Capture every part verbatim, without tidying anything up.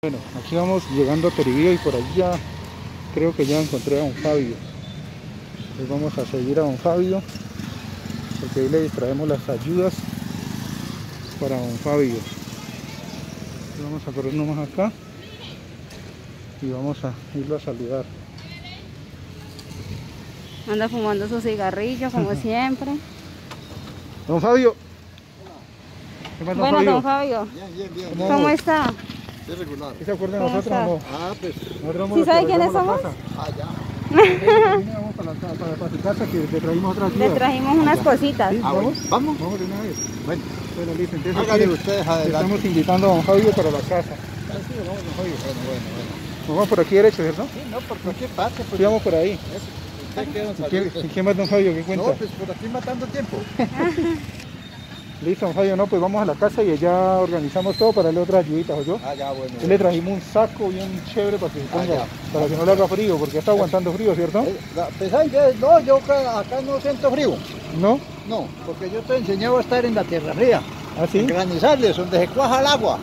Bueno, aquí vamos llegando a Toribío y por allá creo que ya encontré a don Fabio. Entonces vamos a seguir a don Fabio porque ahí le traemos las ayudas para don Fabio. Entonces vamos a correr nomás acá y vamos a irlo a saludar. Anda fumando su cigarrillo como siempre. Don Fabio. ¿Qué más, don Bueno, Fabio? don Fabio, Bien, bien, bien. ¿Cómo ¿cómo vamos? está? Sí, regular. ¿Sí se acuerdan de ¿Cómo nosotros o no? Ah, pues. Nosotros vamos ¿Sí los sabe que quiénes arreglamos somos? la casa. Ah, ya. Vamos para, la, para, para tu casa que te trajimos otra ayuda. Le trajimos unas cositas. ¿Sí? Ah, ¿Vamos? bueno. ¿Vamos? Vamos de una vez. Bueno, Bueno, listo. Entonces háganle aquí ustedes adelante. estamos invitando a don Fabio para la casa. Ah, sí, vamos, don Fabio. Bueno, bueno, bueno. Nos vamos por aquí derecho, ¿cierto? Sí, no, por cualquier parte. Pues, Sí, vamos por ahí. Eso. Usted queda ¿Y qué, y qué más, don Fabio? ¿Qué cuenta? No, pues por aquí matando tiempo. Listo, don Fabio, no, pues vamos a la casa y allá organizamos todo para darle otras ayuditas, ¿oyó? Ah, ya, bueno. Y le trajimos un saco bien chévere para que se ponga, ya. para que no le haga frío, porque está aguantando frío, ¿cierto? Eh, la- pues, ¿saben qué? No, yo acá, acá no siento frío. ¿No? No, porque yo te enseñado a estar en la tierra fría. ¿Ah, sí? En granizales, donde se cuaja el agua.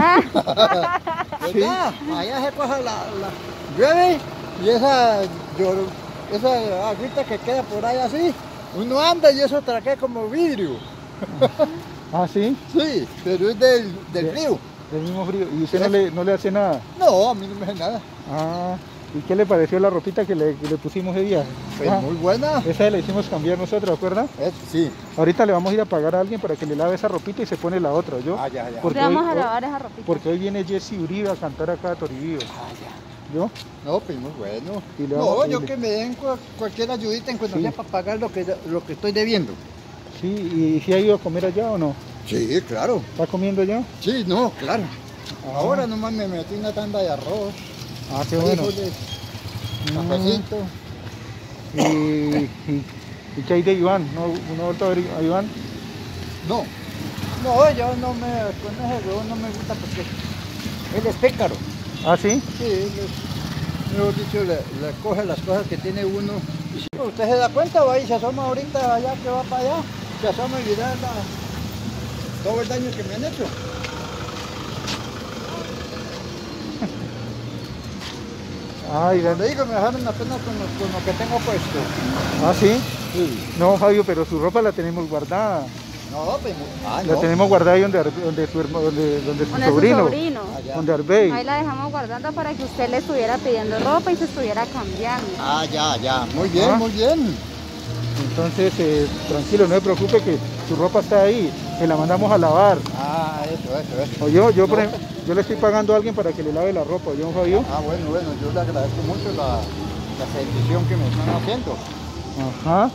Sí. ¿Verdad? Allá se cuaja la, la... Llueve y esa, llor- esa agüita que queda por ahí así, uno anda y eso traquea como vidrio. ¿Ah, sí? Sí, pero es del, del Sí. frío. Del mismo frío. ¿Y usted no le, no le hace nada? No, a mí no me hace nada. Ah, ¿y qué le pareció la ropita que le, que le pusimos ese día? Pues Ah, muy buena. esa le hicimos cambiar nosotros, ¿recuerda? Es- sí. Ahorita le vamos a ir a pagar a alguien para que le lave esa ropita y se pone la otra, ¿yo? Ah, ya, ya. Porque Le vamos hoy- a hoy- lavar esa ropita. Porque hoy viene Jesse Uribe a cantar acá a Toribío, Ah, ya. ¿yo? No, pues muy bueno. Y le No, vamos- y yo le- que me den cua- cualquier ayudita en cuanto Sí. sea para pagar lo que, lo que estoy debiendo. Sí, ¿y si ha ido a comer allá o no? Sí, claro. ¿Está comiendo allá? Sí, no, claro. Ah. Ahora nomás me metí una tanda de arroz, Ah, qué bueno. frijoles, Mm. cafecito. ¿Y, y, y qué hay de Iván? ¿No, no ha vuelto a ver a Iván? No, no, yo no me, con ese huevo no me gusta porque él es pícaro. ¿Ah, sí? Sí, él es, mejor dicho, le, le coge las cosas que tiene uno. Y si usted se da cuenta, va y se asoma ahorita allá que va para allá, se asoma y mira la- todo el daño que me han hecho. Ay, Le digo, me dejaron apenas con lo, con lo que tengo puesto. ¿Ah, sí? Sí. No, Fabio, pero su ropa la tenemos guardada. No, pues, ah, La no. tenemos guardada ahí donde, Ar- donde su, herma- donde, donde su Con su sobrino. sobrino. Ah, ya. Donde Arbey. Ahí la dejamos guardando para que usted le estuviera pidiendo ropa y se estuviera cambiando. Ah, ya, ya. Muy bien, Ah. muy bien. Entonces, eh, tranquilo, no se preocupe que su ropa está ahí. Se la mandamos a lavar. Ah, eso, eso, eso. O yo, yo, por No. ejemplo, yo le estoy pagando a alguien para que le lave la ropa. ¿Yo, Fabio? Ah, bueno, bueno, yo le agradezco mucho la, la petición que me están haciendo. Ajá.